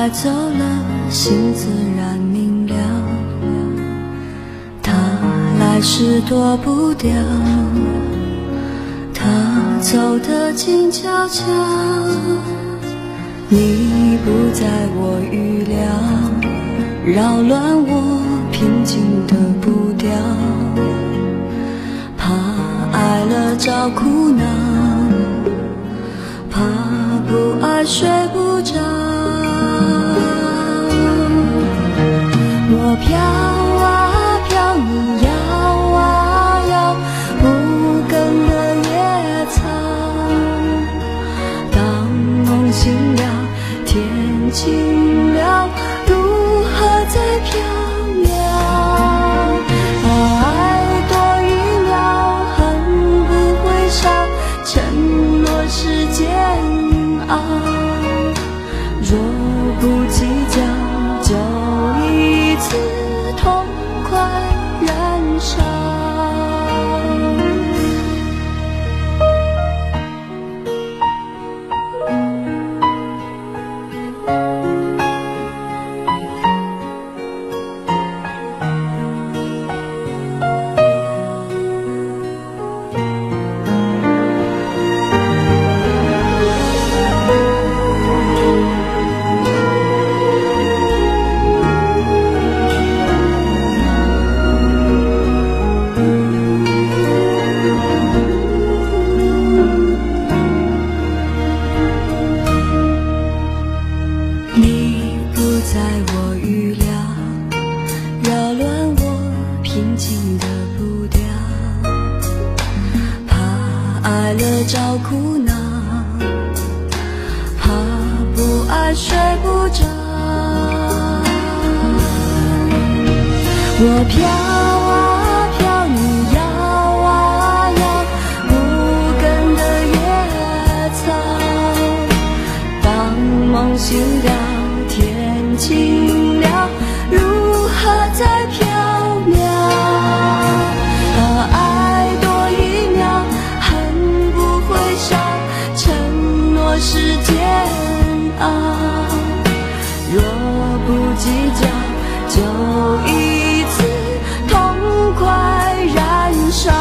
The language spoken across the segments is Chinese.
走了，心自然明了。他来时躲不掉，他走得静悄悄。你不在我预料，扰乱我平静的步调。怕爱了找苦恼，怕不爱睡不着。我飘啊飘，你摇啊摇，无根的野草。当梦醒了，天晴了，如何在飘渺？爱多一秒，恨不会少，承诺是煎熬。若不计较，就一次痛快燃烧。你不在我预料，扰乱我平静的步调。怕爱了找苦恼，怕不爱睡不着。我飘啊飘，你摇啊摇，无根的野草。当梦醒了，天晴了，如何在飘渺？爱多一秒，恨不会少，承诺是煎熬。若不计较，就一次痛快燃烧。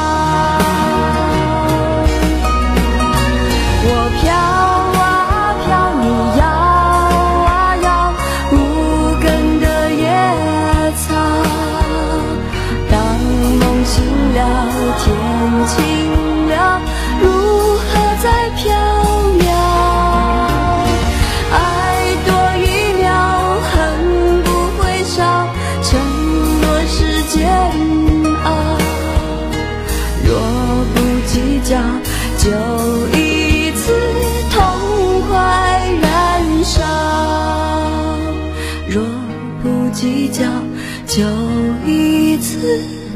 我飘啊飘，你摇，无根的野草。当梦醒了，天晴了，如何在飘渺？爱多一秒，恨不会少，承诺是煎熬。若不计较，就一次痛快燃烧。若不计较，就一次